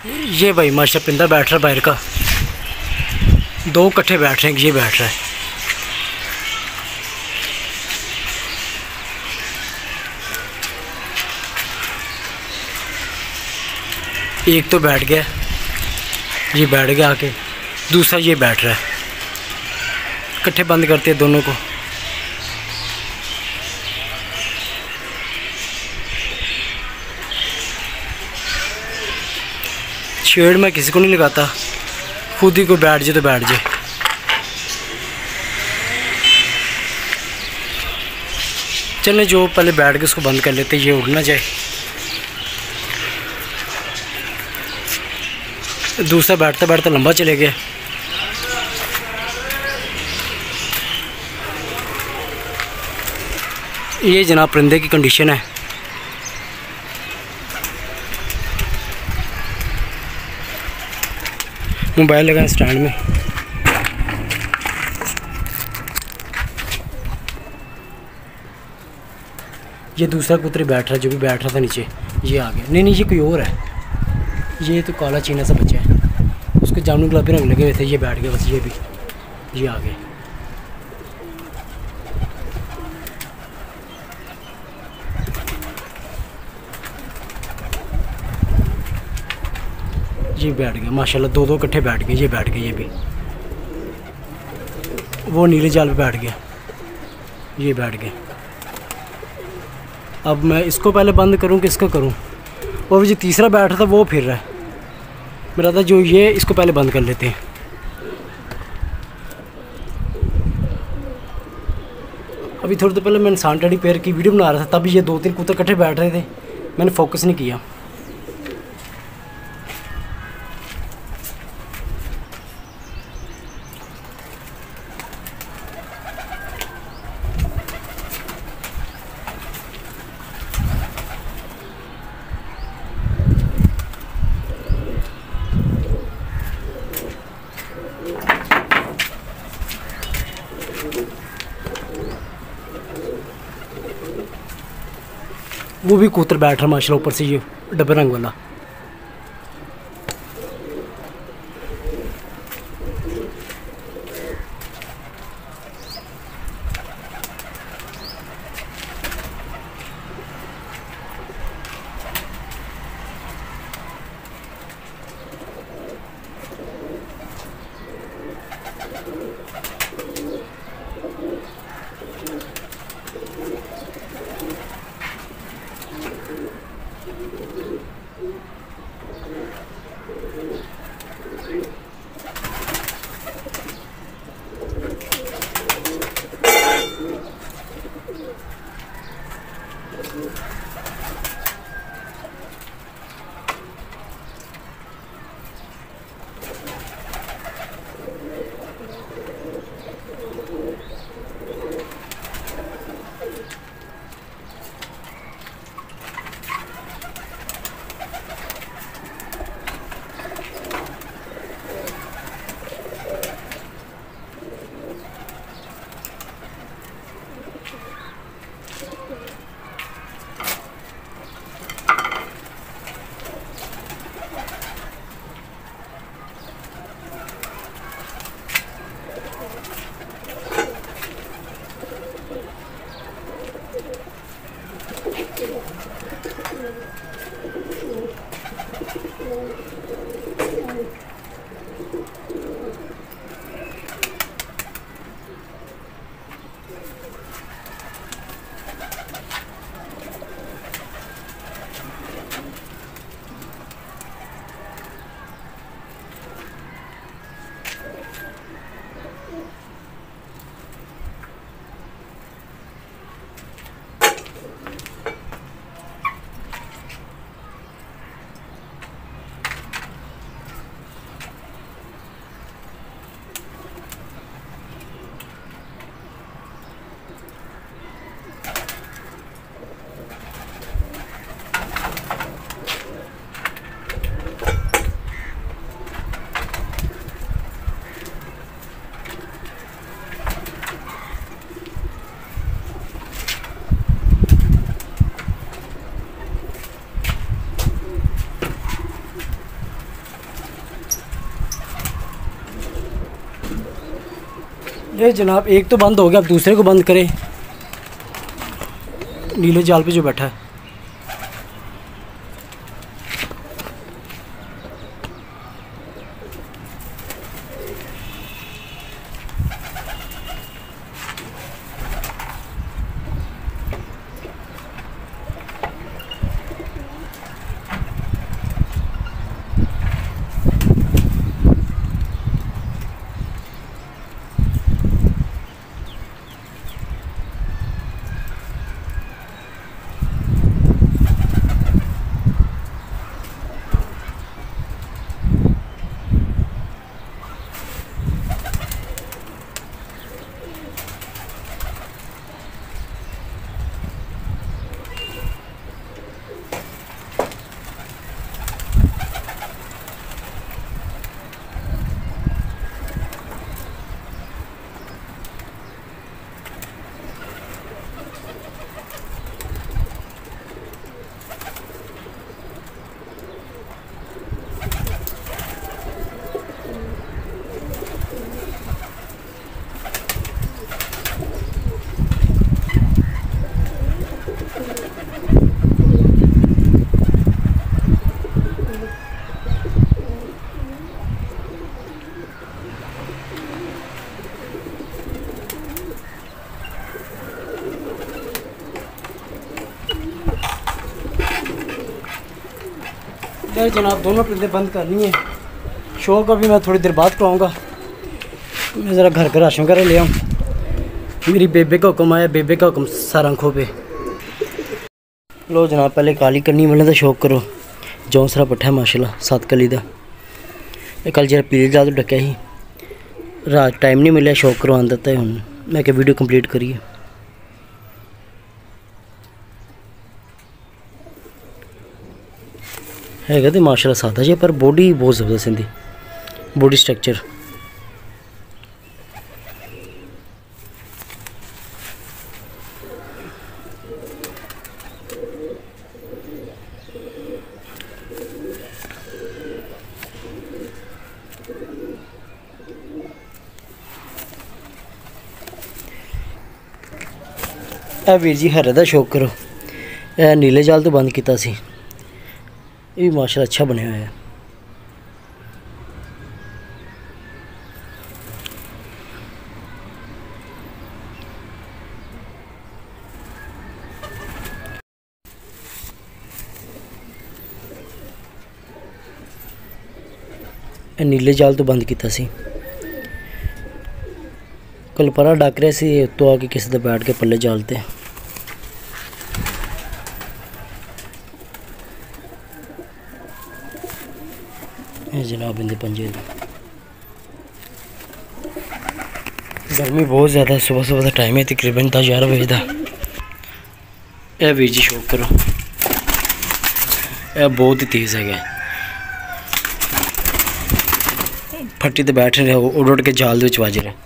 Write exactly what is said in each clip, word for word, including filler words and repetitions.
ये भाई माशा पिंदा बैठ रहा है बाहर का, दो इकट्ठे बैठ रहे हैं, ये बैठ रहा है। एक तो बैठ गया, ये बैठ गया आके, दूसरा ये बैठ रहा है। इकट्ठे बंद करते हैं दोनों को। शेड मैं किसी को नहीं लगाता, खुद ही कोई बैठ जाए तो बैठ जाए। चलें जो पहले बैठ के उसको बंद कर लेते, ये उड़ ना जाए। दूसरा बैठता बैठता लंबा चले गया। ये जनाब परिंदे की कंडीशन है। मोबाइल लगा स्टैंड में। ये दूसरा कुतरी बैठ रहा है, जो भी बैठ रहा था नीचे, ये आ गया। नहीं नहीं ये कोई और है, ये तो काला चीना सा बच्चा है, उसके जामुन गुलाबी रंग लगे हुए थे, ये बैठ गया बस। ये भी ये आ गया। ये बैठ गया माशाल्लाह, दो दो इकट्ठे बैठ गए। ये बैठ गए, ये भी। वो नीले जाल पे बैठ गया, ये बैठ गया। अब मैं इसको पहले बंद करूं कि इसको करूं? और जो तीसरा बैठा था वो फिर रहा है। मेरा था जो ये, इसको पहले बंद कर लेते हैं। अभी थोड़ी देर पहले मैं इंसान टेडी पेयर की वीडियो बना रहा था, तब ये दो तीन कुत्ते इकट्ठे बैठ रहे थे, मैंने फोकस नहीं किया। वो भी कबूतर बैठ रहा माशाल्लाह ऊपर से, ये डब्बे रंग वाला। ये जनाब एक तो बंद हो गया, अब दूसरे को बंद करें। नीले जाल पे जो बैठा है। यार जनाब दोनों परिंदे बंद करनी है। शो का भी मैं थोड़ी देर बाद कराऊँगा। मैं ज़रा घर का राशन वगैरह ले आऊँ। मेरी बेबे का हुक्म आया, बेबे का हुक्म सर आंखों पे। लो जनाब पहले काली करनी वाले का शौक करो। जौसरा पट्ठा है माशाल्लाह सत्त कली का। कल जरा पीले जाल तो डक्या ही, रात टाइम नहीं मिले शौक करवाने दिता है। हुण मैं क्या वीडियो कंप्लीट करिए। है तो माशाल्लाह सादा जी, पर बॉडी बहुत ज़बरदस्त इनकी, बॉडी स्ट्रक्चर। ए वीर जी हरे का शौक करो। ए नीले जाल तो बंद किया सी, ये भी माशाल्लाह अच्छा बनया हुआ है। नीले जाल तो बंद किया सी, कल परा डक रहा सी तो आके किसी दे बैठ के पल्ले जालते। जनाब इंदे पंजे गर्मी बहुत ज़्यादा है। सुबह सुबह का टाइम है, तकरीबन दस ग्यारह बजे का। यह वीर जी शौक करो, यह बहुत ही तेज़ है। फट्टी तो बैठ रहे उड़ उड़ के जाल के वज रहे।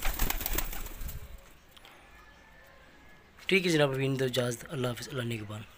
ठीक है जनाब, अभी इजाज़त। अल्लाह हाफ़िज़, अल्लाह निगहबान।